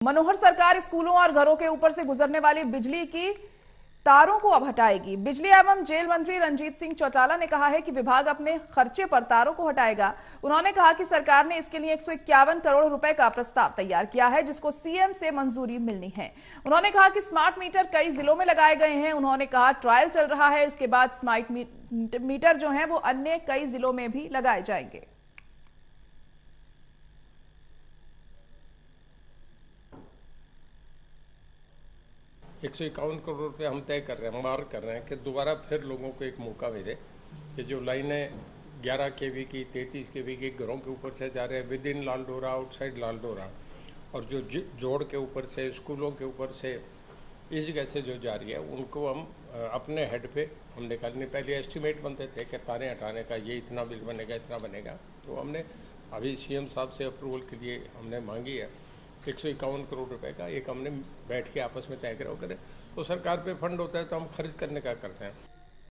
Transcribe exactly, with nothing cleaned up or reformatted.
मनोहर सरकार स्कूलों और घरों के ऊपर से गुजरने वाली बिजली की तारों को अब हटाएगी। बिजली एवं जेल मंत्री रंजीत सिंह चौटाला ने कहा है कि विभाग अपने खर्चे पर तारों को हटाएगा। उन्होंने कहा कि सरकार ने इसके लिए एक सौ इक्यावन करोड़ रुपए का प्रस्ताव तैयार किया है, जिसको सीएम से मंजूरी मिलनी है। उन्होंने कहा कि स्मार्ट मीटर कई जिलों में लगाए गए हैं। उन्होंने कहा ट्रायल चल रहा है, इसके बाद स्मार्ट मीटर जो है वो अन्य कई जिलों में भी लगाए जाएंगे। एक सौ इक्यावन करोड़ रुपये हम तय कर रहे हैं, मार्क कर रहे हैं कि दोबारा फिर लोगों को एक मौका मिले कि जो लाइनें ग्यारह के वी की, तैंतीस के वी की घरों के ऊपर से जा रहे हैं, विद इन लालडोरा, आउटसाइड लालडोरा, और जो जोड़ के ऊपर से, स्कूलों के ऊपर से, इस जगह से जो जा रही है, उनको हम अपने हेड पे हम निकालने। पहले एस्टिमेट बनते थे कि तारें हटाने का ये इतना बिल बनेगा, इतना बनेगा, तो हमने अभी सीएम साहब से अप्रूवल के लिए हमने मांगी है एक सौ इक्यावन करोड़ रुपए का। एक हमने बैठ के आपस में तय करा करें, तो सरकार पे फंड होता है तो हम खर्च करने का करते हैं।